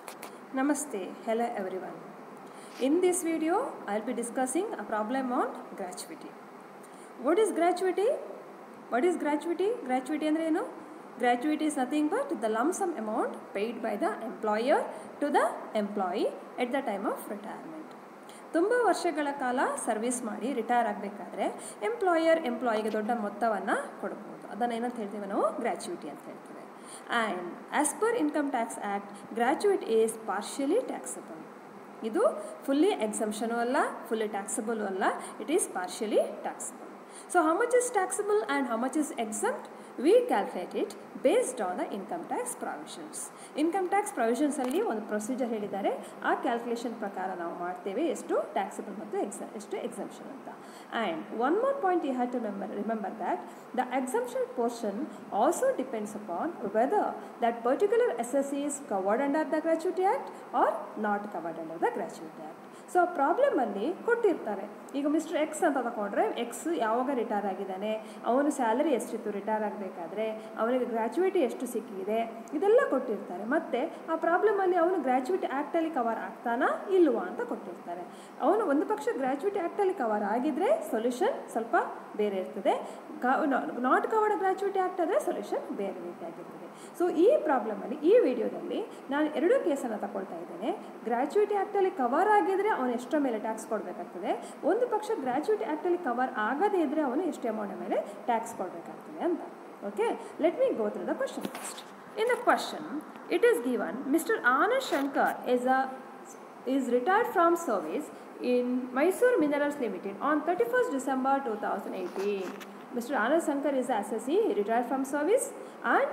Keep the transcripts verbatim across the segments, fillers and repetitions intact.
Namaste, hello everyone. In this video, I will be discussing a problem on gratuity. What is gratuity? What is gratuity? Gratuity andre enu? Gratuity is nothing but the lump sum amount paid by the employer to the employee at the time of retirement. ತುಂಬ ವರ್ಷಗಳ ಕಾಲ service ಮಾಡಿ retire ಆಗಬೇಕಾದ್ರೆ employer ಎಂಪ್ಲಾಯಿಗೆ ದೊಡ್ಡ ಮೊತ್ತವನ್ನು ಕೊಡ್ಬೋದು. ಅದನ್ನು ಏನಂತ ಹೇಳ್ತೀವಿ ನಾವು? ಗ್ರ್ಯಾಚುಯಿಟಿ ಅಂತ ಹೇಳ್ತೀವಿ. And as per income tax act gratuity is partially taxable. ಇದು ಫುಲ್ಲಿ ಎಕ್ಸಂಪ್ಷನು ಅಲ್ಲ, ಫುಲ್ಲಿ ಟ್ಯಾಕ್ಸಬಲ್ ಅಲ್ಲ, it is partially taxable. So how much is taxable and how much is exempt? We calculate it based on the income tax provisions. Income tax provisions ಅಲ್ಲಿ ಒಂದು procedure ಹೇಳಿದ್ದಾರೆ, ಆ calculation ಪ್ರಕಾರ ನಾವು ಮಾಡ್ತೇವೆ ಎಷ್ಟು ಟ್ಯಾಕ್ಸಬಲ್ ಮತ್ತು ಎಕ್ಸ ಎಷ್ಟು ಎಕ್ಸಂಪ್ಷನ್ ಅಂತ. And one more point you have to remember remember that the exemption portion also depends upon whether that particular S S is covered under the gratuity act or not covered under the gratuity act. So ಪ್ರಾಬ್ಲಮಲ್ಲಿ ಕೊಟ್ಟಿರ್ತಾರೆ. ಈಗ mister X ಅಂತ ತಗೊಂಡ್ರೆ X ಯಾವಾಗ retire ಆಗಿದ್ದಾನೆ, ಅವನು salary ಎಷ್ಟಿತ್ತು retire ಆಗಬೇಕಾದ್ರೆ, ಅವನಿಗೆ ಗ್ರ್ಯಾಚುಯಿಟಿ ಎಷ್ಟು ಸಿಕ್ಕಿದೆ, ಇದೆಲ್ಲ ಕೊಟ್ಟಿರ್ತಾರೆ. ಮತ್ತು ಆ ಪ್ರಾಬ್ಲಮಲ್ಲಿ ಅವನು ಗ್ರ್ಯಾಚುಯಿಟಿ ಆ್ಯಕ್ಟಲ್ಲಿ ಕವರ್ ಆಗ್ತಾನಾ ಇಲ್ವಾ ಅಂತ ಕೊಟ್ಟಿರ್ತಾರೆ. ಅವನು ಒಂದು ಪಕ್ಷ ಗ್ರ್ಯಾಚುಯಿಟಿ ಆ್ಯಕ್ಟಲ್ಲಿ ಕವರ್ ಆಗಿದ್ದರೆ ಸೊಲ್ಯೂಷನ್ ಸ್ವಲ್ಪ ಬೇರೆ ಇರ್ತದೆ, ನಾಟ್ ಕವರ್ಡ್ ಗ್ರ್ಯಾಚುಯಿಟಿ ಆ್ಯಕ್ಟ್ ಆದರೆ ಸೊಲ್ಯೂಷನ್ ಬೇರೆ ರೀತಿಯಾಗಿರ್ತದೆ. ಸೊ ಈ ಪ್ರಾಬ್ಲಮಲ್ಲಿ ಈ ವಿಡಿಯೋದಲ್ಲಿ ನಾನು ಎರಡೂ ಕೇಸನ್ನು ತಗೊಳ್ತಾ ಇದ್ದೇನೆ. ಗ್ರ್ಯಾಚುಯಿಟಿ ಆ್ಯಕ್ಟಲ್ಲಿ ಕವರ್ ಆಗಿದ್ದರೆ ಅವನು ಎಷ್ಟರ ಮೇಲೆ ಟ್ಯಾಕ್ಸ್ ಕೊಡಬೇಕಾಗ್ತದೆ, ಒಂದು ಪಕ್ಷ ಗ್ರ್ಯಾಚುಯಿಟಿ ಆ್ಯಕ್ಟಲ್ಲಿ ಕವರ್ ಆಗದೇ ಇದ್ದರೆ ಅವನು ಎಷ್ಟು ಅಮೌಂಟ್ ಮೇಲೆ ಟ್ಯಾಕ್ಸ್ ಕೊಡಬೇಕಾಗ್ತದೆ ಅಂತ. Okay, let me go through the question first. In the question it is given mister Anand Shankar is a is retired from service in Mysore Minerals Limited on thirty-first December two thousand eighteen. Mister Anand Shankar is a S S E, he retired from service, and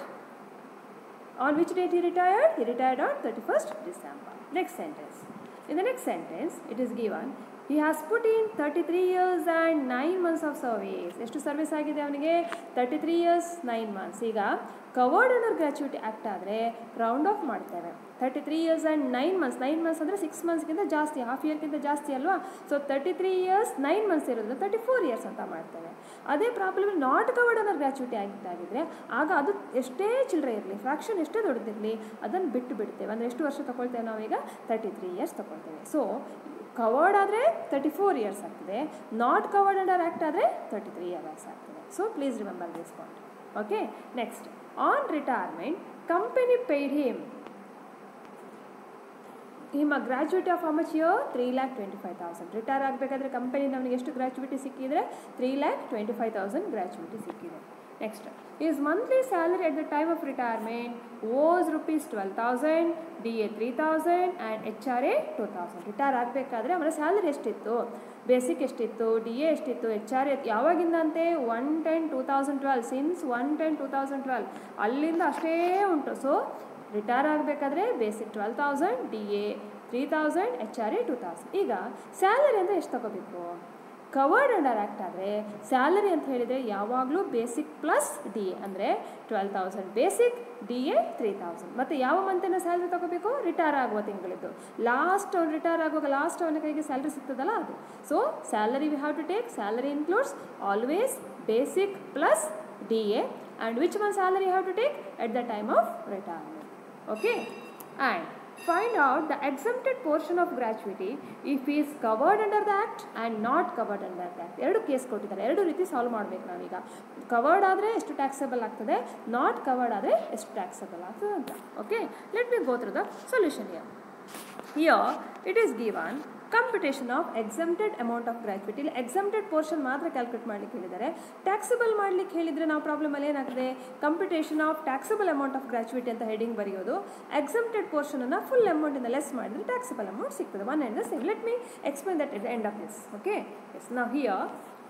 on which date he retired? He retired on thirty-first December. Next sentence. In the next sentence, it is given he has put in thirty-three years and nine months of service. ಎಷ್ಟು service ಆಗಿದೆ ಅವನಿಗೆ? Thirty three years nine months. ಈಗ covered under gratuity act ಆದರೆ round off ಮಾಡ್ತೇವೆ. Thirty three years and nine months nine months ಅಂದರೆ six ಮಂತ್ಸ್ಗಿಂತ ಜಾಸ್ತಿ, half ಇಯರ್ಗಿಂತ ಜಾಸ್ತಿ ಅಲ್ವಾ? So thirty three years nine months ಇರೋದ್ರಿಂದ ತರ್ಟಿ ಫೋರ್ ಇಯರ್ಸ್ ಅಂತ ಮಾಡ್ತೇವೆ. ಅದೇ problem not covered under gratuity act ಆಗಿದ್ದರೆ ಆಗ ಅದು ಎಷ್ಟೇ ಚಿಲ್ಲರೆ ಇರಲಿ, ಫ್ರಾಕ್ಷನ್ ಎಷ್ಟೇ ದೊಡ್ಡದಿರಲಿ, ಅದನ್ನು ಬಿಟ್ಟು ಬಿಡ್ತೇವೆ. ಅಂದರೆ ಎಷ್ಟು ವರ್ಷ ತೊಗೊಳ್ತೇವೆ ನಾವೀಗ? ತರ್ಟಿ ತ್ರೀ ಇಯರ್ಸ್ ತೊಗೊಳ್ತೇವೆ. ಸೊ ಕವರ್ಡ್ ಆದರೆ ತರ್ಟಿ ಫೋರ್ ಇಯರ್ಸ್ ಆಗ್ತದೆ, ನಾಟ್ ಕವರ್ಡ್ ಅಂಡರ್ ಆ್ಯಕ್ಟ್ ಆದರೆ ತರ್ಟಿ ತ್ರೀ ಇಯರ್ಸ್ ಆಗ್ತದೆ. So please remember this point. Okay, next. On retirement company paid him him a gratuity of how much year? Three lakh twenty five thousand. Retire ಆಗಬೇಕಾದ್ರೆ company ನಮಗೆ ಎಷ್ಟು gratuity ಸಿಕ್ಕಿದರೆ? Three lakh twenty five thousand gratuity ಸಿಕ್ಕಿದೆ. Next, is monthly salary at the time of retirement was rupees twelve thousand, D A three thousand and H R A two thousand. Retire ಆಗಬೇಕಾದ್ರೆ ಅವರ salary ಎಷ್ಟಿತ್ತು? Basic ಎಷ್ಟಿತ್ತು, D A ಎಷ್ಟಿತ್ತು, H R A ಯಾವಾಗಿಂದ ಅಂತೆ? One ten two thousand twelve since one ten two thousand twelve ಅಲ್ಲಿಂದ ಅಷ್ಟೇ ಉಂಟು. ಸೊ ರಿಟೈರ್ ಆಗಬೇಕಾದ್ರೆ basic twelve thousand, D A three thousand, H R A two thousand. ಈಗ salary ಅಂದರೆ ಎಷ್ಟು ತಗೋಬೇಕು? ಕವರ್ಡ್ ಅಂಡರ್ ಆ್ಯಕ್ಟ್ ಆದರೆ ಸ್ಯಾಲರಿ ಅಂತ ಹೇಳಿದರೆ ಯಾವಾಗಲೂ ಬೇಸಿಕ್ ಪ್ಲಸ್ ಡಿ ಎ ಅಂದರೆ twelve thousand basic, D A three thousand. ಮತ್ತು ಯಾವ ಮಂತಿನ ಸ್ಯಾಲ್ರಿ ತೊಗೋಬೇಕು? ರಿಟೈರ್ ಆಗುವ ತಿಂಗಳಿದ್ದು ಲಾಸ್ಟ್ ಅವ್ನು ರಿಟೈರ್ ಆಗುವಾಗ ಲಾಸ್ಟ್ ಅವನ ಕೈಗೆ ಸ್ಯಾಲ್ರಿ ಸಿಗ್ತದಲ್ಲ ಅದು. So salary we have to take, salary includes always basic plus D A and which one salary you have to take? At the time of retirement. Okay, and find out the exempted portion of gratuity if he is covered under the act and not covered under the act. ಎರಡು case ಕೊಟ್ಟಿದ್ದಾರೆ, ಎರಡು ರೀತಿ solve ಮಾಡಬೇಕು ನಾವೀಗ. Covered ಆದರೆ ಎಷ್ಟು taxable ಆಗ್ತದೆ, not covered ಆದರೆ ಎಷ್ಟು ಟ್ಯಾಕ್ಸಬಲ್ ಆಗ್ತದೆ ಅಂತ. Okay, let me go through the solution here. Here it is given computation of exempted amount of gratuity. ಇಲ್ಲಿ ಎಕ್ಸಮ್ಟೆಡ್ ಪೋರ್ಷನ್ ಮಾತ್ರ ಕ್ಯಾಲ್ಕುಲೇಟ್ ಮಾಡಲಿಕ್ಕೆ ಹೇಳಿದ್ದಾರೆ. ಟ್ಯಾಕ್ಸಬಲ್ ಮಾಡಲಿಕ್ಕೆ ಹೇಳಿದರೆ ನಾವು ಪ್ರಾಬ್ಲಮಲ್ಲಿ ಏನಾಗ್ತದೆ? Computation of taxable amount of gratuity ಅಂತ ಹೆಡಿಂಗ್ ಬರೆಯೋದು. ಎಕ್ಸಮ್ಟೆಡ್ ಪೋರ್ಷನನ್ನು ಫುಲ್ ಅಮೌಂಟಿಂದ ಲೆಸ್ ಮಾಡಿದರೆ ಟ್ಯಾಕ್ಸಬಲ್ ಅಮೌಂಟ್ ಸಿಗ್ತದೆ. One and the same. Let me explain that at the end of this. Okay, yes. ನಾವು here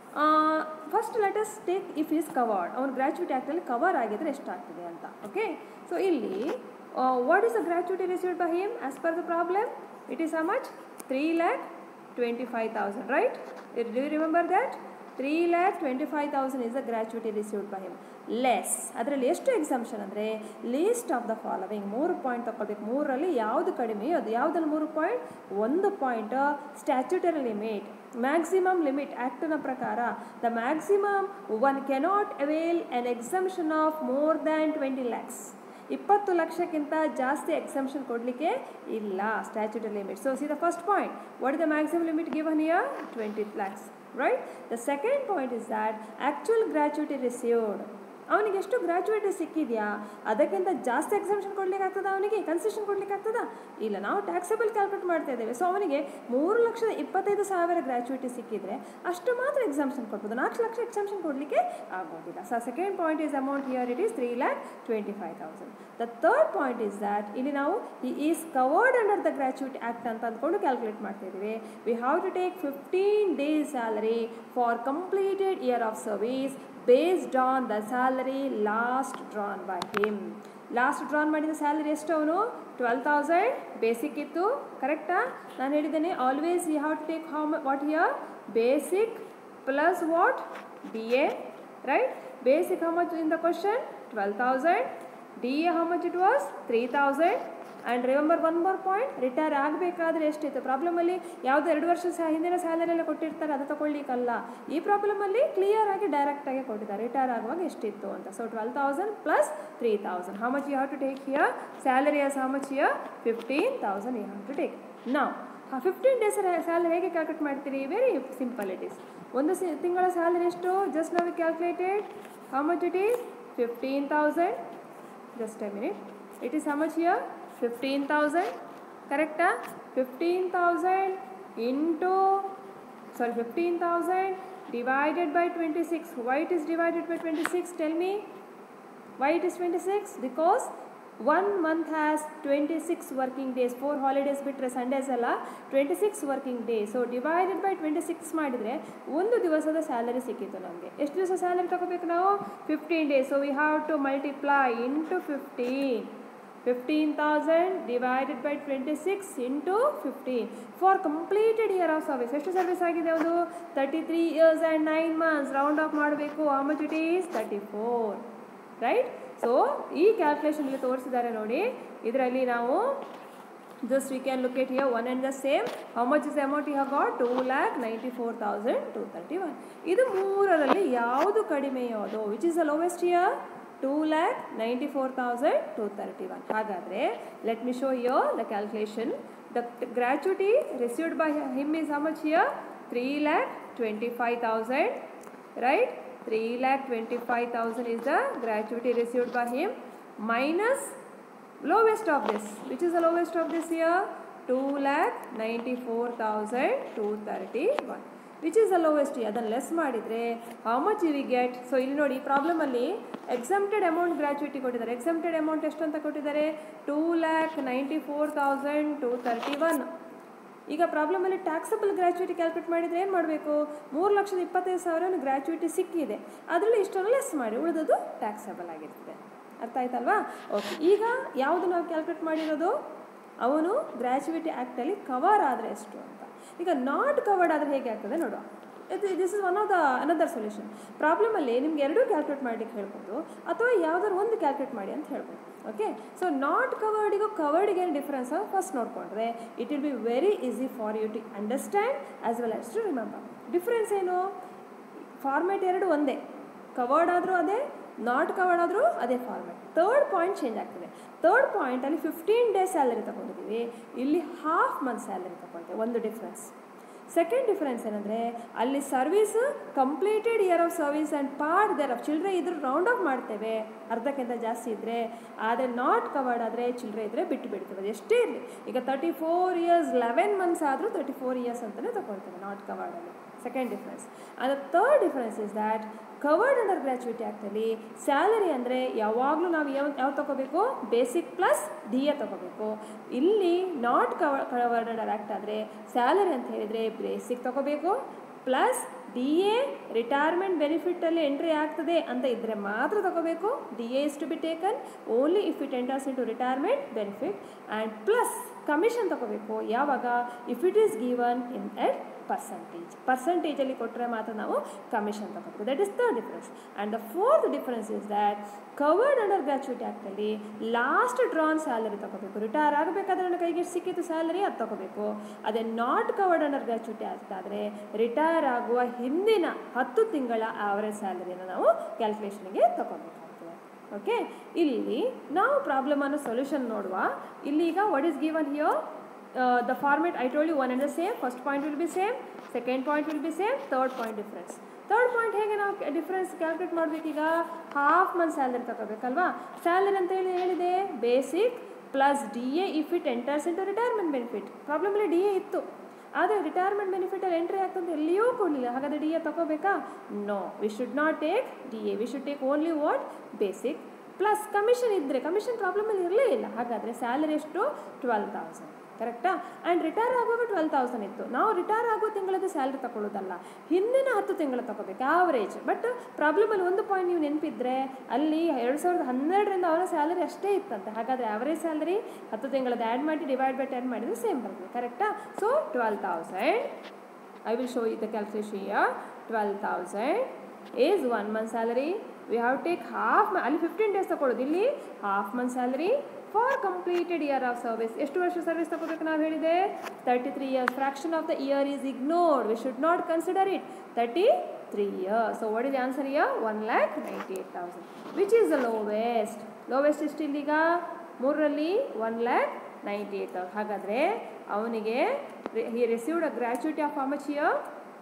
first let us take if is covered. ಅವ್ನು gratuity ಆ್ಯಕ್ಟಲ್ಲಿ cover ಆಗಿದ್ರೆ ಎಷ್ಟಾಗ್ತದೆ ಅಂತ. ಓಕೆ, ಸೊ ಇಲ್ಲಿ what is the gratuity received by him as per the problem? It is how much? three lakh twenty-five thousand, right? Do you remember that? three lakh twenty-five thousand is the gratuity received by him. Less. ಅದರಲ್ಲಿ ಎಷ್ಟು exemption ಅಂದರೆ least of the following. ಮೂರು point ತಗೊಳ್ಬೇಕು. ಮೂರರಲ್ಲಿ ಯಾವುದು ಕಡಿಮೆ? ಅದು ಯಾವುದಲ್ಲಿ ಮೂರು ಪಾಯಿಂಟ್? ಒಂದು point statutory limit, maximum limit ಆ್ಯಕ್ಟ್ನ ಪ್ರಕಾರ the maximum one cannot avail an exemption of more than twenty lakhs. ಇಪ್ಪತ್ತು ಲಕ್ಷಕ್ಕಿಂತ ಜಾಸ್ತಿ ಎಕ್ಸಂಪ್ಷನ್ ಕೊಡಲಿಕ್ಕೆ ಇಲ್ಲ statutory limit. So see the first point, what is the maximum limit given here? Twenty lakhs, right? The second point is that actual gratuity received, ಅವನಿಗೆ ಎಷ್ಟು gratuity ಸಿಕ್ಕಿದೆಯಾ ಅದಕ್ಕಿಂತ ಜಾಸ್ತಿ exemption ಕೊಡ್ಲಿಕ್ಕೆ ಆಗ್ತದ, ಅವನಿಗೆ ಕನ್ಸೆಷನ್ ಕೊಡ್ಲಿಕ್ಕೆ ಆಗ್ತದ? ಇಲ್ಲ, ನಾವು ಟ್ಯಾಕ್ಸಬಲ್ ಕ್ಯಾಲ್ಕುಲೇಟ್ ಮಾಡ್ತಾ ಇದ್ದೇವೆ. ಸೊ ಅವನಿಗೆ ಮೂರು ಲಕ್ಷದ ಇಪ್ಪತ್ತೈದು ಸಾವಿರ ಗ್ರ್ಯಾಚ್ಯುಟಿ ಸಿಕ್ಕಿದ್ರೆ ಅಷ್ಟು ಮಾತ್ರ ಎಕ್ಸಂಪ್ಷನ್ ಕೊಡ್ಬೋದು, ನಾಲ್ಕು ಲಕ್ಷ ಎಕ್ಸಂಪ್ಷನ್ ಕೊಡಲಿಕ್ಕೆ ಆಗೋದಿಲ್ಲ. So second point is amount here it is three lakh twenty five thousand. The third point is that ಇಲ್ಲಿ ನಾವು ಈ is covered under the gratuity act ಅಂತ ಅಂದ್ಕೊಂಡು ಕ್ಯಾಲ್ಕುಲೇಟ್ ಮಾಡ್ತಾ ಇದ್ದೀವಿ. We have to take fifteen days salary for completed year of service based on the salary last drawn by him. Last drawn ಮಾಡಿದ salary ಎಷ್ಟು? ಅವನು ಟ್ವೆಲ್ ತೌಸಂಡ್ ಬೇಸಿಕ್ ಇತ್ತು, ಕರೆಕ್ಟಾ? ನಾನು ಹೇಳಿದ್ದೇನೆ always you have to take how what here basic plus what D A, right? Basic how much in the question? Twelve thousand. D A how much it was? Three thousand. And remember one more point, retire ಆಗಬೇಕಾದ್ರೆ ಎಷ್ಟಿತ್ತು? ಪ್ರಾಬ್ಲಮಲ್ಲಿ ಯಾವುದೋ ಎರಡು ವರ್ಷ ಸಹ ಹಿಂದಿನ salary ಎಲ್ಲ ಕೊಟ್ಟಿರ್ತಾರೆ, ಅದು ತಗೊಳ್ಳಿಕ್ಕಲ್ಲ. ಈ ಪ್ರಾಬ್ಲಮಲ್ಲಿ ಕ್ಲಿಯರ್ ಆಗಿ ಡೈರೆಕ್ಟಾಗಿ ಕೊಟ್ಟಿದ್ದಾರೆ ರಿಟೈರ್ ಆಗುವಾಗ ಎಷ್ಟಿತ್ತು ಅಂತ. So twelve thousand plus three thousand. How much you have to take here? Salary as how much here? Fifteen thousand you have to take. ನಾವು ಆ ಫಿಫ್ಟೀನ್ ಡೇಸ್ ಸ್ಯಾಲರಿ ಹೇಗೆ ಕ್ಯಾಲ್ಕುಲೇಟ್ ಮಾಡ್ತೀರಿ? Very simple it is. ಒಂದು ಸಿ ತಿಂಗಳ salary ಎಷ್ಟು? Just ನಾವು calculated. How much it is? Fifteen thousand. Just a minute. It is how much here? Fifteen thousand, ಕರೆಕ್ಟಾ? Fifteen thousand into sorry fifteen thousand divided by twenty-six. Why it is divided by twenty-six? Tell me. Why it is twenty-six? Because one month has twenty-six working days. four holidays ಬಿಟ್ಟರೆ Sundays ಎಲ್ಲ twenty-six working days. So divided by twenty-six ಮಾಡಿದರೆ ಒಂದು ದಿವಸದ salary ಸಿಕ್ಕಿತ್ತು ನಮಗೆ. ಎಷ್ಟು ದಿವಸ salary ತಗೋಬೇಕು ನಾವು? Fifteen days. So we have to multiply into fifteen. fifteen thousand divided by twenty-six into fifteen for completed year of service. ಎಷ್ಟು ಸರ್ವಿಸ್ ಆಗಿದೆ ಅದು? thirty-three years and nine months. Round off ಮಾಡಬೇಕು. how much it is? thirty-four, right? So ಈ calculation ಇಲ್ಲಿ ತೋರಿಸಿದ್ದಾರೆ ನೋಡಿ. ಇದರಲ್ಲಿ ನಾವು just we can look at here one and the same. how much is the amount you have got? two lakh ninety-four thousand two hundred thirty-one. ಇದು ಮೂರರಲ್ಲಿ ಯಾವುದು ಕಡಿಮೆಯೋ ಅದು? which is the lowest here? two lakh ninety-four thousand two hundred thirty-one. ಹಾಗಾದರೆ let me show you the calculation. The gratuity received by him is how much here? three lakh twenty-five thousand, right? three lakh twenty-five thousand is the gratuity received by him minus lowest of this. Which is the lowest of this here? two lakh ninety-four thousand two hundred thirty-one. Which is the lowest? ಅದನ್ನು less ಮಾಡಿದರೆ how much we get? So ಇಲ್ಲಿ ನೋಡಿ ಪ್ರಾಬ್ಲಮಲ್ಲಿ exempted amount gratuity ಕೊಟ್ಟಿದ್ದಾರೆ. Exempted amount ಎಷ್ಟು ಅಂತ ಕೊಟ್ಟಿದ್ದಾರೆ? Two lakh ninety four thousand two thirty one. ಈಗ ಪ್ರಾಬ್ಲಮಲ್ಲಿ ಟ್ಯಾಕ್ಸಬಲ್ ಗ್ರ್ಯಾಚ್ಯುಟಿ ಕ್ಯಾಲ್ಕುಲೇಟ್ ಮಾಡಿದರೆ ಏನು ಮಾಡಬೇಕು? ಮೂರು ಲಕ್ಷದ ಇಪ್ಪತ್ತೈದು ಸಾವಿರ ಗ್ರ್ಯಾಚ್ಯುಟಿ ಸಿಕ್ಕಿದೆ, ಅದರಲ್ಲಿ ಇಷ್ಟನ್ನು ಲೆಸ್ ಮಾಡಿ ಉಳಿದದು ಟ್ಯಾಕ್ಸಬಲ್ ಆಗಿರ್ತದೆ. ಅರ್ಥ ಆಯ್ತಲ್ವಾ? ಓಕೆ, ಈಗ ಯಾವುದು ನಾವು ಕ್ಯಾಲ್ಕುಲೇಟ್ ಮಾಡಿರೋದು? ಅವನು ಗ್ರ್ಯಾಚ್ಯುಟಿ ಆ್ಯಕ್ಟಲ್ಲಿ ಕವರ್ ಆದರೆ ಎಷ್ಟು ಅಂತ. ಈಗ ನಾಟ್ ಕವರ್ಡ್ ಆದರೆ ಹೇಗೆ ಆಗ್ತದೆ ನೋಡುವ. ಇದು this is one of the another solution. ಪ್ರಾಬ್ಲಮಲ್ಲಿ ನಿಮ್ಗೆ ಎರಡೂ ಕ್ಯಾಲ್ಕುಲೇಟ್ ಮಾಡಲಿಕ್ಕೆ ಹೇಳ್ಬೋದು, ಅಥವಾ ಯಾವುದಾದ್ರು ಒಂದು ಕ್ಯಾಲ್ಕುಲೇಟ್ ಮಾಡಿ ಅಂತ ಹೇಳ್ಬೋದು. ಓಕೆ, ಸೊ ನಾಟ್ ಕವರ್ಡಿಗೂ ಕವರ್ಡಿಗೆ ಏನು ಡಿಫ್ರೆನ್ಸ್ ಫಸ್ಟ್ ನೋಡಿಕೊಂಡ್ರೆ it will be very easy for you to understand as well as to remember. Difference ಏನು? ಫಾರ್ಮ್ಯಾಟ್ ಎರಡು ಒಂದೇ, ಕವರ್ಡ್ ಆದರೂ ಅದೇ, ನಾಟ್ ಕವರ್ಡ್ ಆದರೂ ಅದೇ ಫಾರ್ಮ್ಯಾಟ್. ತರ್ಡ್ ಪಾಯಿಂಟ್ ಚೇಂಜ್ ಆಗ್ತದೆ. ತರ್ಡ್ ಪಾಯಿಂಟಲ್ಲಿ ಫಿಫ್ಟೀನ್ ಡೇಸ್ ಸ್ಯಾಲರಿ ತೊಗೊಂಡಿದ್ದೀವಿ, ಇಲ್ಲಿ ಹಾಫ್ ಮಂತ್ ಸ್ಯಾಲರಿ ತೊಗೊಳ್ತೇವೆ. ಒಂದು ಡಿಫ್ರೆನ್ಸ್. ಸೆಕೆಂಡ್ ಡಿಫ್ರೆನ್ಸ್ ಏನಂದರೆ ಅಲ್ಲಿ service completed year of service and part thereof ಚಿಲ್ಡ್ರೆ ಇದ್ರೆ ರೌಂಡ್ ಆಫ್ ಮಾಡ್ತೇವೆ ಅರ್ಧಕ್ಕಿಂತ ಜಾಸ್ತಿ ಇದ್ದರೆ. ಆದರೆ ನಾಟ್ ಕವರ್ಡ್ ಆದರೆ ಚಿಲ್ಡ್ರೆ ಇದ್ದರೆ ಬಿಟ್ಟು ಬಿಡ್ತೇವೆ, ಅದು ಎಷ್ಟೇ ಇರಲಿ. ಈಗ thirty four years eleven months ಆದರೂ ತರ್ಟಿ ಫೋರ್ ಇಯರ್ಸ್ ಅಂತಲೇ ತೊಗೊಳ್ತೇವೆ ನಾಟ್ ಕವರ್ಡಲ್ಲಿ. Second difference. And the third difference is that covered under gratuity ಆ್ಯಕ್ಟಲ್ಲಿ ಸ್ಯಾಲರಿ ಅಂದರೆ ಯಾವಾಗಲೂ ನಾವು ಯಾವ ಯಾವ ತೊಗೋಬೇಕು? ಬೇಸಿಕ್ ಪ್ಲಸ್ ಡಿ ಎ ತೊಗೋಬೇಕು. ಇಲ್ಲಿ not cover covered under act ಆದರೆ ಸ್ಯಾಲರಿ ಅಂತ ಹೇಳಿದರೆ ಬೇಸಿಕ್ ತೊಗೋಬೇಕು ಪ್ಲಸ್ ಡಿ ಎ ರಿಟೈರ್ಮೆಂಟ್ ಬೆನಿಫಿಟ್ಟಲ್ಲಿ ಎಂಟ್ರಿ ಆಗ್ತದೆ ಅಂತ ಇದ್ದರೆ ಮಾತ್ರ ತೊಗೋಬೇಕು. D A is to be taken only if it enters into retirement benefit. And plus commission ತೊಗೋಬೇಕು ಯಾವಾಗ? If it is given in at percentage. ಪರ್ಸಂಟೇಜಲ್ಲಿ ಕೊಟ್ಟರೆ ಮಾತ್ರ ನಾವು ಕಮಿಷನ್ ತೊಗೋಬೇಕು. That is the difference. And the fourth difference is that covered under gratuity ಆ್ಯಕ್ಟಲ್ಲಿ last drawn salary ತೊಗೋಬೇಕು. Retire ಆಗಬೇಕಾದ್ರೆ ನನ್ನ ಕೈಗೆ ಸಿಕ್ಕಿತ್ತು ಸ್ಯಾಲರಿ ಅದು ತೊಗೋಬೇಕು. ಅದೇ not covered under gratuity act ಆದರೆ ರಿಟೈರ್ ಆಗುವ ಹಿಂದಿನ ಹತ್ತು ತಿಂಗಳ ಆವರೇಜ್ ಸ್ಯಾಲರಿಯನ್ನು ನಾವು ಕ್ಯಾಲ್ಕುಲೇಷನ್ಗೆ ತೊಗೋಬೇಕಾಗ್ತದೆ. ಓಕೆ, ಇಲ್ಲಿ ನಾವು ಪ್ರಾಬ್ಲಮನ್ನು ಸೊಲ್ಯೂಷನ್ ನೋಡುವ. ಇಲ್ಲೀಗ what is given here, the format I told you one and the same. First point will be same, second point will be same, third point difference. Third point ಹೇಗೆ ನಾವು difference calculate ಮಾಡಬೇಕೀಗ, half month salary ತಗೋಬೇಕಲ್ವಾ. Salary ಅಂತ ಹೇಳಿ ಹೇಳಿದೆ basic plus D A if it enters into retirement benefit. ಪ್ರಾಬ್ಲಮಲ್ಲಿ D A ಇತ್ತು, ಆದರೆ ರಿಟೈರ್ಮೆಂಟ್ ಬೆನಿಫಿಟಲ್ಲಿ ಎಂಟ್ರಿ ಆಗ್ತಂತ ಎಲ್ಲಿಯೂ ಕೊಡಲಿಲ್ಲ. ಹಾಗಾದರೆ ಡಿ ಎ ತಗೋಬೇಕಾ? No, we should not take D A, we should take only what, basic plus commission ಇದ್ದರೆ. ಕಮಿಷನ್ ಪ್ರಾಬ್ಲಮಲ್ಲಿ ಇರಲೇ ಇಲ್ಲ. ಹಾಗಾದರೆ ಸ್ಯಾಲರಿ ಎಷ್ಟು? ಟ್ವೆಲ್ವ್ ತೌಸಂಡ್, ಕರೆಕ್ಟಾ? ಆ್ಯಂಡ್ ರಿಟೈರ್ ಆಗುವಾಗ ಟ್ವೆಲ್ ತೌಸಂಡ್ ಇತ್ತು. ನಾವು ರಿಟೈರ್ ಆಗೋ ತಿಂಗಳದ್ದು ಸ್ಯಾಲ್ರಿ ತಗೊಳ್ಳೋದಲ್ಲ, ಹಿಂದಿನ ಹತ್ತು ತಿಂಗಳು ತಗೋಬೇಕು ಆವ್ರೇಜ್. ಬಟ್ ಪ್ರಾಬ್ಲಮಲ್ಲಿ ಒಂದು ಪಾಯಿಂಟ್ ನೀವು ನೆನಪಿದ್ರೆ, ಅಲ್ಲಿ ಎರಡು ಸಾವಿರದ ಹನ್ನೆರಡರಿಂದ ಅವರ ಸ್ಯಾಲರಿ ಅಷ್ಟೇ ಇತ್ತಂತೆ. ಹಾಗಾದರೆ ಆವ್ರೇಜ್ ಸ್ಯಾಲರಿ ಹತ್ತು ತಿಂಗಳದ್ದು ಆ್ಯಡ್ ಮಾಡಿ ಡಿವೈಡ್ ಬೈ ಟೆನ್ ಮಾಡಿದರೆ ಸೇಮ್ ಬರ್ತದೆ, ಕರೆಕ್ಟಾ? So twelve thousand, I will show you the calculation here. Twelve thousand is one month salary. We have take half, ಅಲ್ಲಿ ಫಿಫ್ಟೀನ್ ಡೇಸ್ ತಗೊಳ್ಳೋದು, ಇಲ್ಲಿ half month salary for completed year of service. ಎಷ್ಟು ವರ್ಷ service ತಗೋಬೇಕು ನಾವು ಹೇಳಿದೆ? Thirty three years. Fraction of the year is ignored, we should not consider it. Thirty three years. So what is the answer year? One lakh ninety eight thousand. Which is the lowest? Lowest ಎಷ್ಟು ಇಲ್ಲಿಗ? ಮೂರರಲ್ಲಿ one lakh ninety eight thousand. ಹಾಗಾದರೆ ಅವನಿಗೆ he received a gratuity of how much year?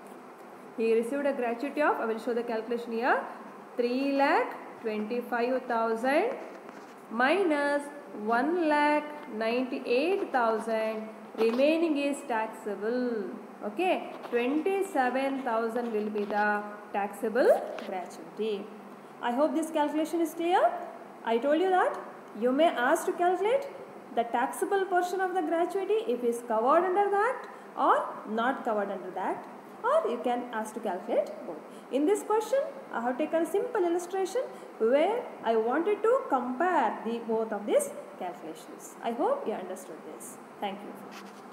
He received a gratuity of, I will show the calculation here, three lakh twenty-five thousand minus one lakh ninety-eight thousand, remaining is taxable. Okay, twenty-seven thousand will be the taxable gratuity. I hope this calculation is clear. I told you that you may ask to calculate the taxable portion of the gratuity if it is covered under that or not covered under that, or you can ask to calculate both. In this question, I have taken a simple illustration where I wanted to compare the both of these calculations. I hope you understood this. Thank you.